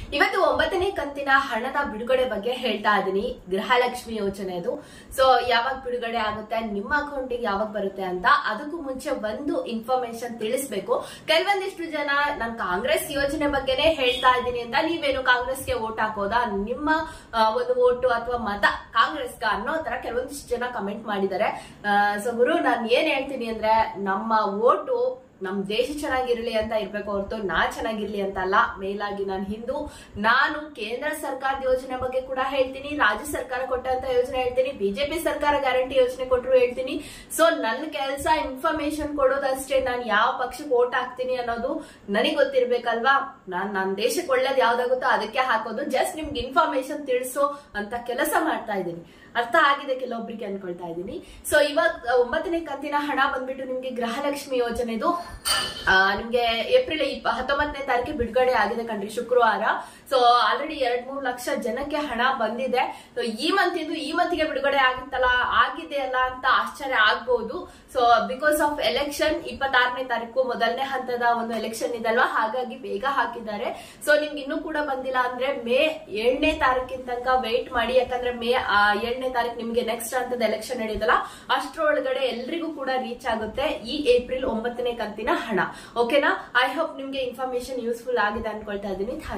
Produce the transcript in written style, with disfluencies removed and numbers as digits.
ಇವತ್ತು 9ನೇ ಕಂತಿನ ಹಣದ ಬಿಡುಗಡೆ ಬಗ್ಗೆ ಹೇಳ್ತಾ ಇದೀನಿ. ಗೃಹಲಕ್ಷ್ಮಿ ಯೋಜನೆದು. ಸೊ ಯಾವಾಗ ಬಿಡುಗಡೆ ಆಗುತ್ತೆ, ನಿಮ್ಮ ಅಕೌಂಟಿಗೆ ಯಾವಾಗ ಬರುತ್ತೆ ಅಂತ. ಅದಕ್ಕೂ ಮುಂಚೆ ಒಂದು ಇನ್ಫಾರ್ಮೇಶನ್ ತಿಳಿಸಬೇಕು. ಕೆಲವೊಂದಿಷ್ಟು ಜನ ನಾನು ಕಾಂಗ್ರೆಸ್ ಯೋಜನೆ ಬಗ್ಗೆನೇ ಹೇಳ್ತಾ ಇದ್ದೀನಿ ಅಂತ, ನೀವೇನು ಕಾಂಗ್ರೆಸ್ಗೆ ವೋಟ್ ಹಾಕೋದಾ, ನಿಮ್ಮ ಒಂದು ವೋಟು ಅಥವಾ ಮತ ಕಾಂಗ್ರೆಸ್ಗ ಅನ್ನೋ ತರ ಕೆಲವೊಂದಿಷ್ಟು ಜನ ಕಮೆಂಟ್ ಮಾಡಿದ್ದಾರೆ. ಸೊ ಗುರು, ನಾನು ಏನ್ ಹೇಳ್ತೀನಿ ಅಂದ್ರೆ, ನಮ್ಮ ವೋಟು ನಮ್ ದೇಶ ಚೆನ್ನಾಗಿರ್ಲಿ ಅಂತ ಇರ್ಬೇಕು ಹೊರತು ನಾ ಚೆನ್ನಾಗಿರ್ಲಿ ಅಂತ ಅಲ್ಲ. ಮೇಲಾಗಿ ನಾನು ಹಿಂದೂ, ನಾನು ಕೇಂದ್ರ ಸರ್ಕಾರದ ಯೋಜನೆ ಬಗ್ಗೆ ಕೂಡ ಹೇಳ್ತೀನಿ, ರಾಜ್ಯ ಸರ್ಕಾರ ಕೊಟ್ಟಂತ ಯೋಜನೆ ಹೇಳ್ತೀನಿ, ಬಿಜೆಪಿ ಸರ್ಕಾರ ಗ್ಯಾರಂಟಿ ಯೋಜನೆ ಕೊಟ್ಟರು ಹೇಳ್ತೀನಿ. ಸೊ ನನ್ನ ಕೆಲಸ ಇನ್ಫಾರ್ಮೇಶನ್ ಕೊಡೋದಷ್ಟೇ. ನಾನು ಯಾವ ಪಕ್ಷಕ್ಕೆ ವೋಟ್ ಹಾಕ್ತೀನಿ ಅನ್ನೋದು ನನಗೆ ಗೊತ್ತಿರ್ಬೇಕಲ್ವಾ. ನನ್ನ ದೇಶಕ್ಕೆ ಒಳ್ಳೇದು ಯಾವ್ದಾಗುತ್ತೋ ಅದಕ್ಕೆ ಹಾಕೋದು. ಜಸ್ಟ್ ನಿಮ್ಗೆ ಇನ್ಫಾರ್ಮೇಶನ್ ತಿಳಿಸೋ ಅಂತ ಕೆಲಸ ಮಾಡ್ತಾ ಇದ್ದೀನಿ. ಅರ್ಥ ಆಗಿದೆ ಕೆಲವೊಬ್ರಿಗೆ ಅನ್ಕೊಳ್ತಾ ಇದ್ದೀನಿ. ಸೊ ಇವಾಗ 9ನೇ ಕಂತಿನ ಹಣ ಬಂದ್ಬಿಟ್ಟು ನಿಮ್ಗೆ ಗೃಹಲಕ್ಷ್ಮಿ ಯೋಜನೆದು ನಿಮ್ಗೆ ಏಪ್ರಿಲ್ 19ನೇ ತಾರೀಕಿಗೆ ಬಿಡುಗಡೆ ಆಗಿದೆ ಕಣ್ರಿ, ಶುಕ್ರವಾರ. ಸೊ ಆಲ್ರೆಡಿ 2-3 ಲಕ್ಷ ಜನಕ್ಕೆ ಹಣ ಬಂದಿದೆ. ಸೊ ಈ ಮಂತಿಗೆ ಬಿಡುಗಡೆ ಆಗಿದೆ ಅಲ್ಲ ಅಂತ ಆಶ್ಚರ್ಯ ಆಗ್ಬಹುದು. ಸೊ ಬಿಕಾಸ್ ಆಫ್ ಎಲೆಕ್ಷನ್ 26ನೇ ತಾರೀಕು ಮೊದಲನೇ ಹಂತದ ಒಂದು ಎಲೆಕ್ಷನ್ ಇದಲ್ವಾ, ಹಾಗಾಗಿ ಬೇಗ ಹಾಕಿದ್ದಾರೆ. ಸೊ ನಿಮ್ಗೆ ಇನ್ನೂ ಕೂಡ ಬಂದಿಲ್ಲ ಅಂದ್ರೆ ಮೇ 7ನೇ ತಾರೀಕಿನ ತನಕ ವೇಟ್ ಮಾಡಿ. ಯಾಕಂದ್ರೆ ಮೇ 7ನೇ ತಾರೀಕು ನಿಮ್ಗೆ ನೆಕ್ಸ್ಟ್ ಹಂತದ ಎಲೆಕ್ಷನ್ ನಡೆಯುತ್ತಲ್ಲ, ಅಷ್ಟರೊಳಗಡೆ ಎಲ್ರಿಗೂ ಕೂಡ ರೀಚ್ ಆಗುತ್ತೆ ಈ ಏಪ್ರಿಲ್ 9ನೇ ಕಂತಿನ ಹಣ. ಓಕೆನಾ? ಐ ಹೋಪ್ ನಿಮ್ಗೆ ಇನ್ಫಾರ್ಮೇಶನ್ ಯೂಸ್ಫುಲ್ ಆಗಿದೆ ಅನ್ಕೊಳ್ತಾ ಇದ್ದೀನಿ.